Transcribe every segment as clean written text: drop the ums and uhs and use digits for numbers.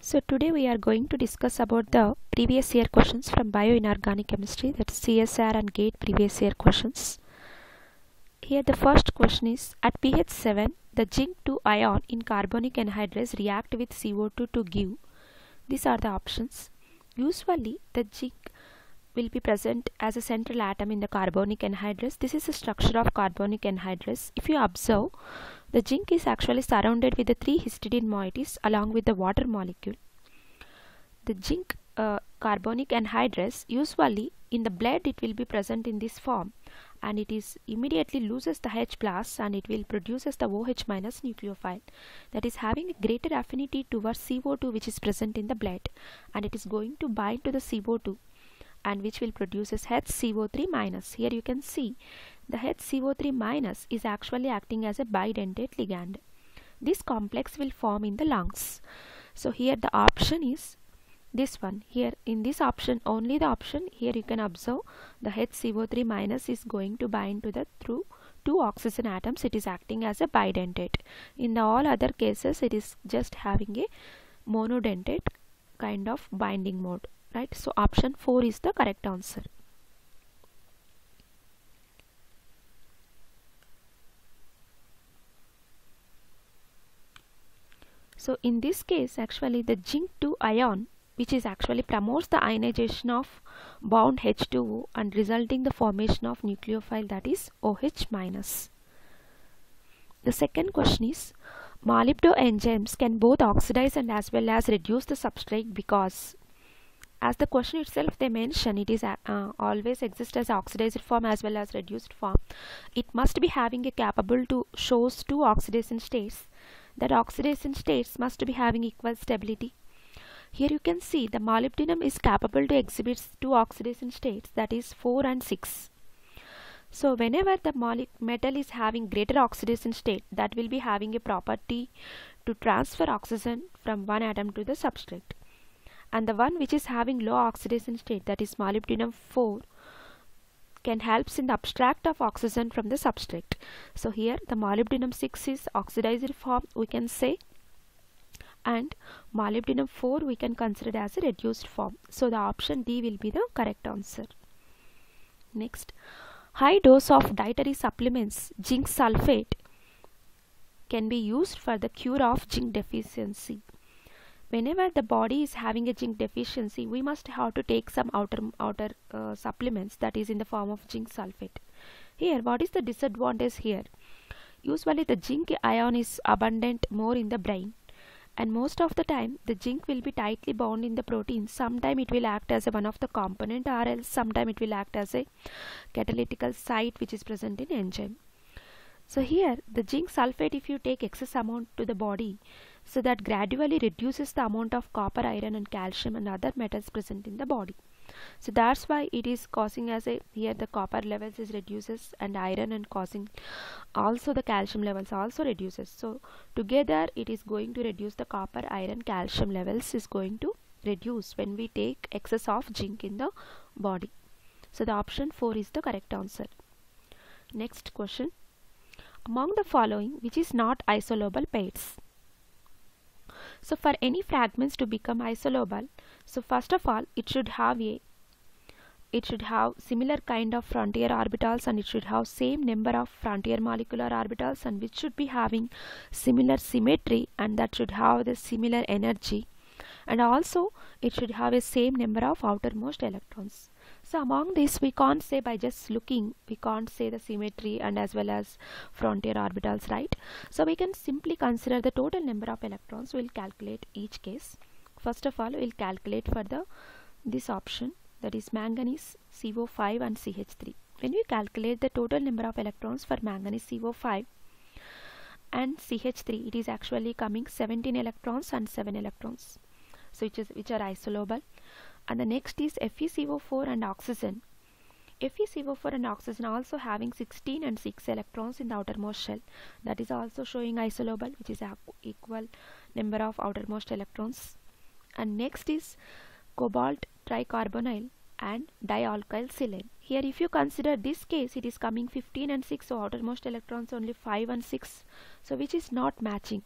So today we are going to discuss about the previous year questions from Bioinorganic Chemistry, that's CSR and GATE previous year questions. Here the first question is, at pH 7 the zinc 2 ion in carbonic anhydrase react with CO2 to give. These are the options. Usually the zinc will be present as a central atom in the carbonic anhydrase. This is the structure of carbonic anhydrase. If you observe, the zinc is actually surrounded with the 3 histidine moieties along with the water molecule. The zinc carbonic anhydrase, usually in the blood it will be present in this form, and it is immediately loses the H plus and it will produces the OH minus nucleophile, that is having a greater affinity towards CO2 which is present in the blood, and it is going to bind to the CO2 and which will produces HCO3 minus. Here you can see the HCO3 minus is actually acting as a bidentate ligand. This complex will form in the lungs. So here the option is this one. Here in this option, only the option, here you can observe the HCO3 minus is going to bind to the through 2 oxygen atoms. It is acting as a bidentate. In the all other cases it is just having a monodentate kind of binding mode, right? So option 4 is the correct answer. So in this case actually the zinc 2 ion, which is actually promotes the ionization of bound H2O and resulting the formation of nucleophile, that is OH minus. The second question is, molybdenum enzymes can both oxidize and as well as reduce the substrate because, as the question itself they mention, it is always exist as oxidized form as well as reduced form. It must be having a capable to shows 2 oxidation states. That oxidation states must be having equal stability. Here you can see the molybdenum is capable to exhibit 2 oxidation states, that is 4 and 6. So whenever the metal is having greater oxidation state, that will be having a property to transfer oxygen from one atom to the substrate. And the one which is having low oxidation state, that is molybdenum 4, can helps in the abstract of oxygen from the substrate. So here the molybdenum 6 is oxidized form, we can say, and molybdenum 4 we can consider as a reduced form. So the option D will be the correct answer. Next, high dose of dietary supplements zinc sulfate can be used for the cure of zinc deficiency. Whenever the body is having a zinc deficiency, we must have to take some outer supplements, that is in the form of zinc sulfate. Here what is the disadvantage here? Usually the zinc ion is abundant more in the brain, and most of the time the zinc will be tightly bound in the protein. Sometime it will act as one of the component, or else sometime it will act as a catalytical site which is present in enzyme. So here the zinc sulfate, if you take excess amount to the body, so that gradually reduces the amount of copper, iron and calcium and other metals present in the body. So that's why it is causing as a, here the copper levels is reduces and iron, and causing also the calcium levels also reduces. So together it is going to reduce the copper, iron, calcium levels is going to reduce when we take excess of zinc in the body. So the option 4 is the correct answer. Next question, among the following which is not isolable pairs? So for any fragments to become isolable, so first of all it should have similar kind of frontier orbitals, and it should have same number of frontier molecular orbitals, and which should be having similar symmetry, and that should have the similar energy, and also it should have a same number of outermost electrons. So among this we can't say by just looking, we can't say the symmetry and as well as frontier orbitals, right? So we can simply consider the total number of electrons. We'll calculate each case. First of all we'll calculate for this option, that is manganese, CO5 and CH3. When we calculate the total number of electrons for manganese, CO5 and CH3, it is actually coming 17 electrons and 7 electrons, so which are isolable. And the next is FeCO4 and oxygen. FeCO4 and oxygen also having 16 and 6 electrons in the outermost shell, that is also showing isolable, which is equal number of outermost electrons. And next is cobalt tricarbonyl and dialkyl silane. Here if you consider this case, it is coming 15 and 6, so outermost electrons only 5 and 6, so which is not matching.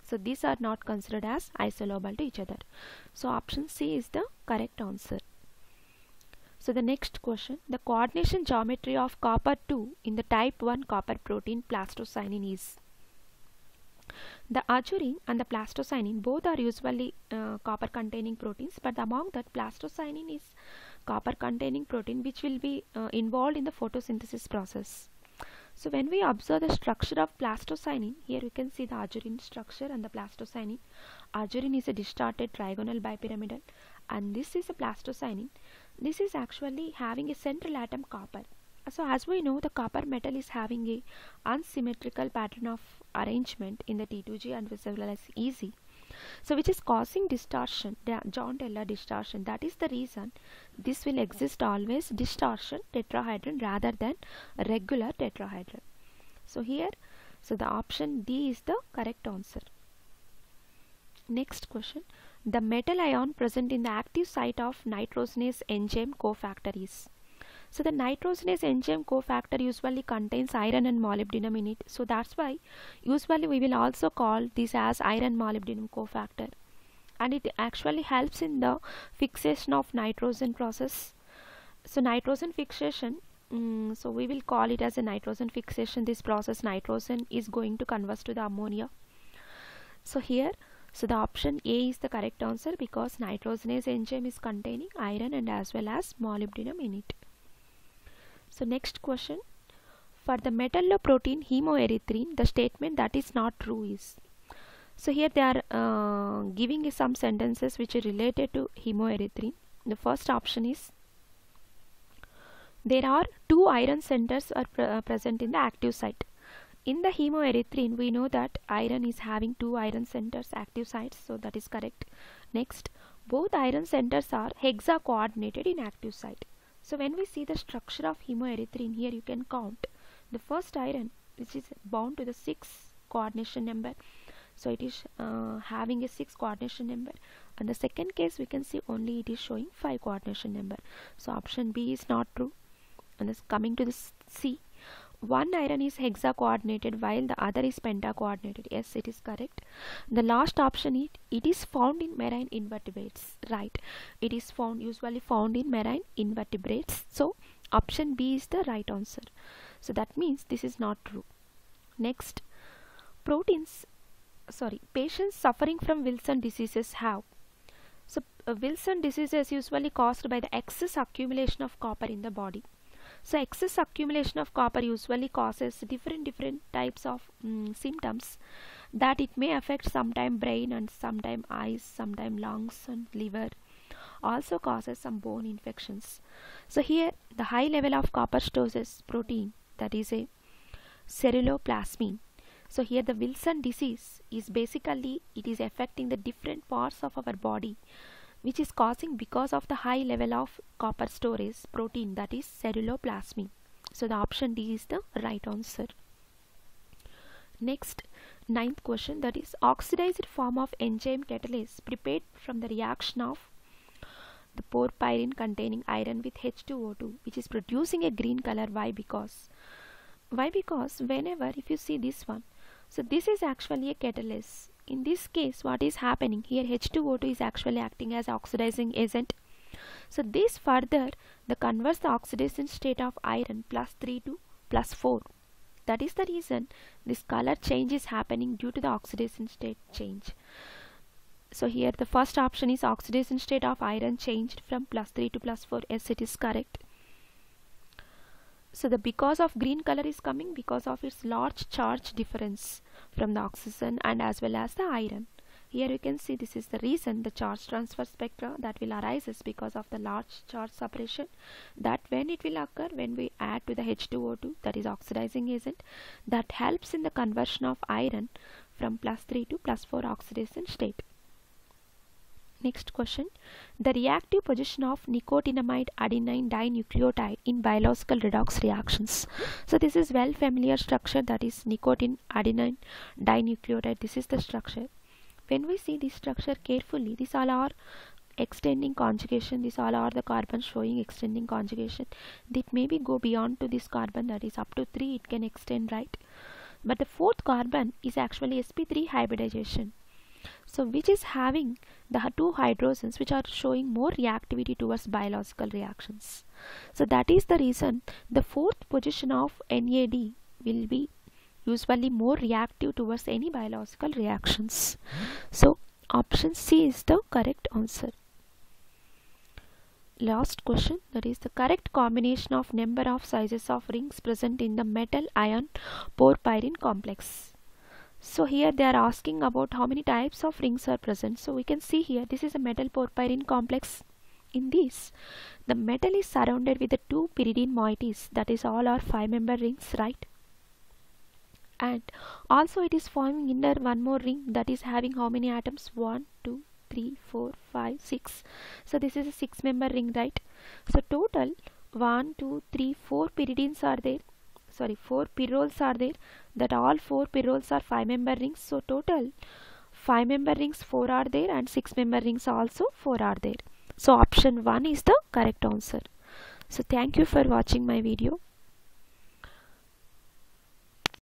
So these are not considered as isolable to each other. So option C is the correct answer. So the next question, the coordination geometry of copper 2 in the type 1 copper protein plastocyanin is. The ajurin and the plastocyanin both are usually copper containing proteins, but among that plastocyanin is copper containing protein which will be involved in the photosynthesis process. So when we observe the structure of plastocyanin, here you can see the ajurin structure and the plastocyanin. Ajurin is a distorted trigonal bipyramidal and this is a plastocyanin. This is actually having a central atom copper. So as we know, the copper metal is having a unsymmetrical pattern of arrangement in the T2G and as well as EZ. So which is causing distortion, the Jahn-Teller distortion. That is the reason this will exist always distortion tetrahedron rather than regular tetrahedron. So here, so the option D is the correct answer. Next question, the metal ion present in the active site of nitrogenase enzyme cofactor is. So the nitrogenase enzyme cofactor usually contains iron and molybdenum in it. So that's why usually we will also call this as iron molybdenum cofactor. And it actually helps in the fixation of nitrogen process. So nitrogen fixation, so we will call it as a nitrogen fixation. This process, nitrogen is going to convert to the ammonia. So here, so the option A is the correct answer because nitrogenase enzyme is containing iron and as well as molybdenum in it. So next question, for the metalloprotein hemoerythrin, the statement that is not true is. So here they are giving some sentences which are related to hemoerythrin. The first option is, there are 2 iron centers are present in the active site. In the hemoerythrin, we know that iron is having 2 iron centers, active sites, so that is correct. Next, both iron centers are hexa coordinated in active site. So when we see the structure of hemoerythrin, here you can count the first iron which is bound to the 6 coordination number. So it is having a 6 coordination number, and the second case we can see only it is showing 5 coordination number. So option B is not true. And this coming to the C, one iron is hexa coordinated while the other is penta coordinated. Yes, it is correct. The last option is, it is found in marine invertebrates. Right, it is usually found in marine invertebrates. So option B is the right answer. So that means this is not true. Next, patients suffering from Wilson diseases have. So Wilson disease is usually caused by the excess accumulation of copper in the body. So excess accumulation of copper usually causes different types of symptoms that it may affect sometime brain and sometime eyes, sometime lungs and liver. Also causes some bone infections. So here the high level of copper stores protein, that is a ceruloplasmin. So here the Wilson disease is basically, it is affecting the different parts of our body, which is causing because of the high level of copper storage protein, that is ceruloplasmin. So the option D is the right answer. Next, 9th question, that is oxidized form of enzyme catalase prepared from the reaction of the porphyrin containing iron with H2O2, which is producing a green color. Why? Because whenever, if you see this one, so this is actually a catalase. In this case, what is happening here, H2O2 is actually acting as oxidizing agent. So this further converts the oxidation state of iron +3 to +4. That is the reason this color change is happening due to the oxidation state change. So here the first option is oxidation state of iron changed from +3 to +4. Yes, it is correct. So the because of green color is coming because of its large charge difference from the oxygen and as well as the iron. Here you can see this is the reason, the charge transfer spectra that will arise is because of the large charge separation, that when it will occur when we add to the H2O2, that is oxidizing agent, that helps in the conversion of iron from +3 to +4 oxidation state. Next question, the reactive position of nicotinamide adenine dinucleotide in biological redox reactions. So this is well familiar structure, that is nicotine adenine dinucleotide. This is the structure. When we see this structure carefully, these all are extending conjugation. These all are the carbons showing extending conjugation. That maybe go beyond to this carbon, that is up to 3 it can extend, right? But the 4th carbon is actually sp3 hybridization. So which is having the two hydrogens which are showing more reactivity towards biological reactions. So that is the reason the fourth position of NAD will be usually more reactive towards any biological reactions. So option C is the correct answer. Last question, that is the correct combination of number of sizes of rings present in the metal ion porphyrin complex. So here they are asking about how many types of rings are present. So we can see here this is a metal porphyrin complex. In this, the metal is surrounded with the two pyridine moieties, that is all are 5-member rings, right? And also it is forming inner one more ring that is having how many atoms? 1, 2, 3, 4, 5, 6. So this is a 6-member ring, right? So total 1, 2, 3, 4 pyridines are there. Sorry, 4 pyrroles are there. That all 4 pyrroles are 5-member rings. So total 5-member rings 4 are there and 6-member rings also 4 are there. So option 1 is the correct answer. So thank you for watching my video.